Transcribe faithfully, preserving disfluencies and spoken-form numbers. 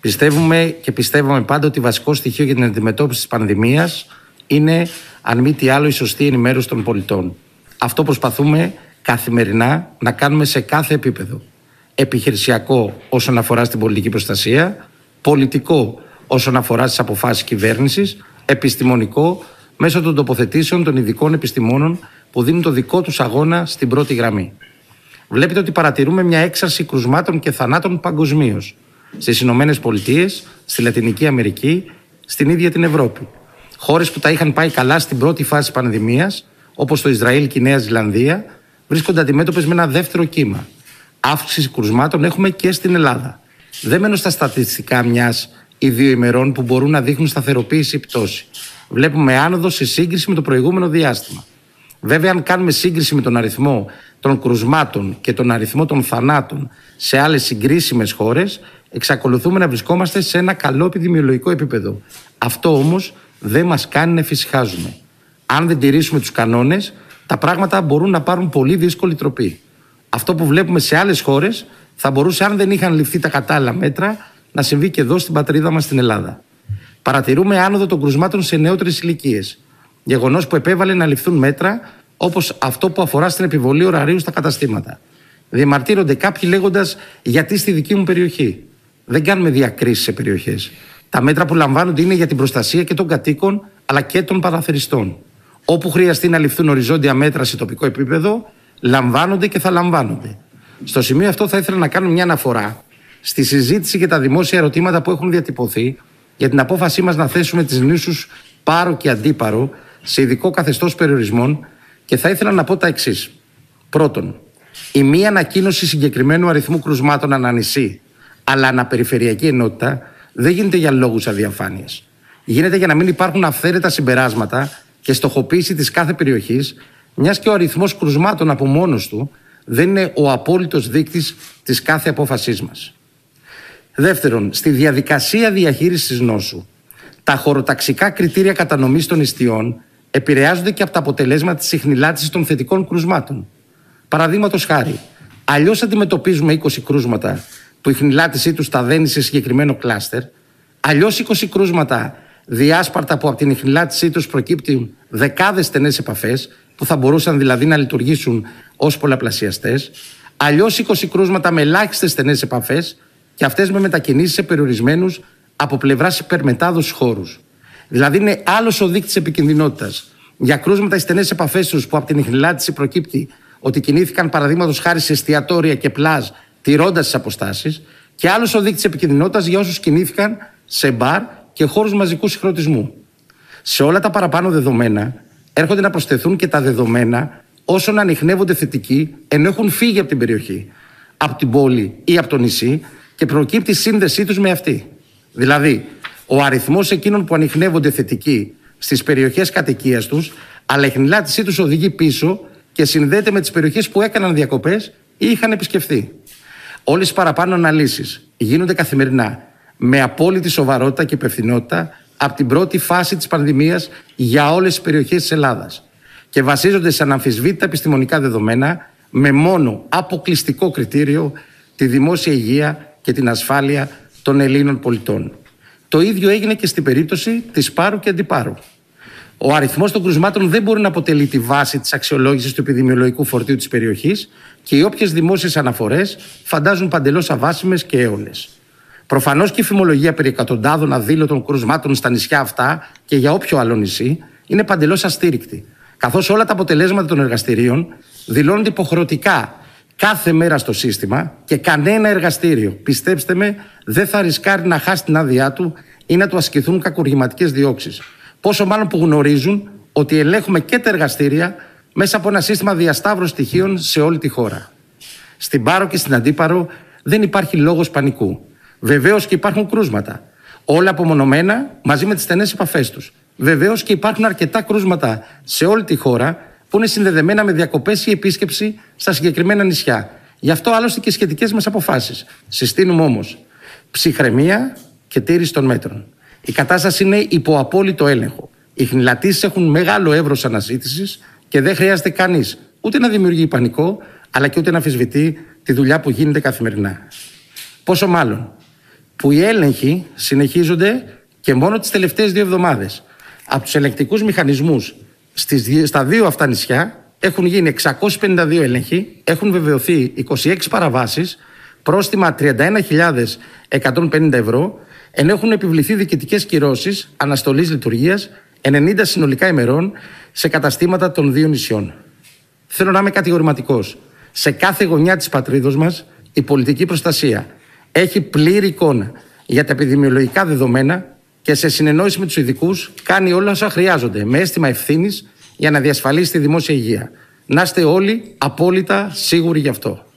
Πιστεύουμε και πιστεύαμε πάντα ότι βασικό στοιχείο για την αντιμετώπιση της πανδημίας είναι, αν μη τι άλλο, η σωστή ενημέρωση των πολιτών. Αυτό προσπαθούμε καθημερινά να κάνουμε σε κάθε επίπεδο. Επιχειρησιακό όσον αφορά στην πολιτική προστασία, πολιτικό όσον αφορά στις αποφάσεις κυβέρνησης, επιστημονικό μέσω των τοποθετήσεων των ειδικών επιστημόνων που δίνουν το δικό τους αγώνα στην πρώτη γραμμή. Βλέπετε ότι παρατηρούμε μια έξαρση κρουσμάτων και θανάτων παγκοσμίως. Στις Ηνωμένες Πολιτείες, στη Λατινική Αμερική, στην ίδια την Ευρώπη. Χώρες που τα είχαν πάει καλά στην πρώτη φάση της πανδημίας, όπως το Ισραήλ και η Νέα Ζηλανδία, βρίσκονται αντιμέτωπες με ένα δεύτερο κύμα. Αύξηση κρουσμάτων έχουμε και στην Ελλάδα. Δεν μένω στα στατιστικά μιας ή δύο ημερών που μπορούν να δείχνουν σταθεροποίηση ή πτώση. Βλέπουμε άνοδο σε σύγκριση με το προηγούμενο διάστημα. Βέβαια, αν κάνουμε σύγκριση με τον αριθμό των κρουσμάτων και τον αριθμό των θανάτων σε άλλες συγκρίσιμες χώρες, εξακολουθούμε να βρισκόμαστε σε ένα καλό επιδημιολογικό επίπεδο. Αυτό όμως δεν μας κάνει να εφησυχάζουμε. Αν δεν τηρήσουμε τους κανόνες, τα πράγματα μπορούν να πάρουν πολύ δύσκολη τροπή. Αυτό που βλέπουμε σε άλλες χώρες θα μπορούσε, αν δεν είχαν ληφθεί τα κατάλληλα μέτρα, να συμβεί και εδώ στην πατρίδα μας στην Ελλάδα. Παρατηρούμε άνοδο των κρουσμάτων σε νεότερες ηλικίες. Γεγονός που επέβαλε να ληφθούν μέτρα, όπως αυτό που αφορά στην επιβολή ωραρίου στα καταστήματα. Διαμαρτύρονται κάποιοι λέγοντας, γιατί στη δική μου περιοχή. Δεν κάνουμε διακρίσεις σε περιοχές. Τα μέτρα που λαμβάνονται είναι για την προστασία και των κατοίκων αλλά και των παραθεριστών. Όπου χρειαστεί να ληφθούν οριζόντια μέτρα σε τοπικό επίπεδο, λαμβάνονται και θα λαμβάνονται. Στο σημείο αυτό θα ήθελα να κάνω μια αναφορά στη συζήτηση και τα δημόσια ερωτήματα που έχουν διατυπωθεί για την απόφασή μας να θέσουμε τις νήσους Πάρο και Αντίπαρο σε ειδικό καθεστώς περιορισμών, και θα ήθελα να πω τα εξής. Πρώτον, η μη ανακοίνωση συγκεκριμένου αριθμού κρουσμάτων ανά νησί, αλλά αναπεριφερειακή ενότητα, δεν γίνεται για λόγους αδιαφάνειας. Γίνεται για να μην υπάρχουν αυθαίρετα συμπεράσματα και στοχοποίηση της κάθε περιοχής, μιας και ο αριθμός κρουσμάτων από μόνος του δεν είναι ο απόλυτος δείκτης της κάθε απόφασής μας. Δεύτερον, στη διαδικασία διαχείρισης της νόσου, τα χωροταξικά κριτήρια κατανομής των ιστιών επηρεάζονται και από τα αποτελέσματα της ιχνηλάτησης των θετικών κρουσμάτων. Παραδείγματος χάρη, αλλιώς αντιμετωπίζουμε είκοσι κρούσματα που η ιχνηλάτησή τους σταδένει σε συγκεκριμένο κλάστερ, αλλιώς είκοσι κρούσματα διάσπαρτα που από την ιχνηλάτησή τους προκύπτουν δεκάδες στενές επαφές, που θα μπορούσαν δηλαδή να λειτουργήσουν ως πολλαπλασιαστές, αλλιώς είκοσι κρούσματα με ελάχιστες στενές επαφές και αυτές με μετακινήσεις σε περιορισμένους από πλευράς υπερμετάδοσης χώρους. Δηλαδή, είναι άλλος ο δείκτης επικινδυνότητας για κρούσματα οι στενές επαφές τους που από την ιχνηλάτηση προκύπτει ότι κινήθηκαν παραδείγματος χάρη σε εστιατόρια και πλάζ τηρώντας τις αποστάσεις, και άλλος ο δείκτης επικινδυνότητας για όσους κινήθηκαν σε μπαρ και χώρους μαζικού συγχρονισμού. Σε όλα τα παραπάνω δεδομένα έρχονται να προσθεθούν και τα δεδομένα όσων ανιχνεύονται θετικοί ενώ έχουν φύγει από την περιοχή, από την πόλη ή από το νησί, και προκύπτει η σύνδεσή τους με αυτή. Δηλαδή, ο αριθμός εκείνων που ανιχνεύονται θετικοί στις περιοχές κατοικίας τους, αλλά η ιχνηλάτησή τους οδηγεί πίσω και συνδέεται με τις περιοχές που έκαναν διακοπές ή είχαν επισκεφθεί. Όλες οι παραπάνω αναλύσεις γίνονται καθημερινά με απόλυτη σοβαρότητα και υπευθυνότητα από την πρώτη φάση της πανδημίας για όλες τις περιοχές της Ελλάδας και βασίζονται σε αναμφισβήτητα επιστημονικά δεδομένα με μόνο αποκλειστικό κριτήριο τη δημόσια υγεία και την ασφάλεια των Ελλήνων πολιτών. Το ίδιο έγινε και στην περίπτωση της Πάρου και Αντιπάρου. Ο αριθμός των κρουσμάτων δεν μπορεί να αποτελεί τη βάση της αξιολόγησης του επιδημιολογικού φορτίου της περιοχής και οι όποιες δημόσιες αναφορές φαντάζουν παντελώς αβάσιμες και έολες. Προφανώς και η φημολογία περί εκατοντάδων αδήλωτων κρουσμάτων στα νησιά αυτά και για όποιο άλλο νησί είναι παντελώς αστήρικτη, καθώς όλα τα αποτελέσματα των εργαστηρίων δηλώνονται υποχρεωτικά κάθε μέρα στο σύστημα και κανένα εργαστήριο, πιστέψτε με, δεν θα ρισκάρει να χάσει την άδειά του ή να του ασκηθούν κακουργηματικές διώξεις. Πόσο μάλλον που γνωρίζουν ότι ελέγχουμε και τα εργαστήρια μέσα από ένα σύστημα διασταύρωσης στοιχείων σε όλη τη χώρα. Στην Πάρο και στην Αντίπαρο δεν υπάρχει λόγος πανικού. Βεβαίως και υπάρχουν κρούσματα. Όλα απομονωμένα μαζί με τις στενές επαφές τους. Βεβαίως και υπάρχουν αρκετά κρούσματα σε όλη τη χώρα που είναι συνδεδεμένα με διακοπές ή επίσκεψη στα συγκεκριμένα νησιά. Γι' αυτό άλλωστε και σχετικές μας αποφάσεις. Συστήνουμε όμως ψυχραιμία και τήρηση των μέτρων. Η κατάσταση είναι υπό απόλυτο έλεγχο. Οι ιχνηλατήσεις έχουν μεγάλο εύρος αναζήτησης και δεν χρειάζεται κανείς ούτε να δημιουργεί πανικό, αλλά και ούτε να αμφισβητεί τη δουλειά που γίνεται καθημερινά. Πόσο μάλλον που οι έλεγχοι συνεχίζονται και μόνο τις τελευταίες δύο εβδομάδες. Από τους ελεγκτικούς μηχανισμούς στις, στα δύο αυτά νησιά έχουν γίνει εξακόσιοι πενήντα δύο έλεγχοι, έχουν βεβαιωθεί είκοσι έξι παραβάσεις, πρόστιμα τριάντα ένα χιλιάδες εκατόν πενήντα ευρώ, ενώ έχουν επιβληθεί διοικητικές κυρώσεις αναστολής λειτουργίας ενενήντα συνολικά ημερών σε καταστήματα των δύο νησιών. Θέλω να είμαι κατηγορηματικός. Σε κάθε γωνιά της πατρίδος μας η πολιτική προστασία έχει πλήρη εικόνα για τα επιδημιολογικά δεδομένα και σε συνεννόηση με τους ειδικούς κάνει όλα όσα χρειάζονται με αίσθημα ευθύνης για να διασφαλίσει τη δημόσια υγεία. Να είστε όλοι απόλυτα σίγουροι γι' αυτό.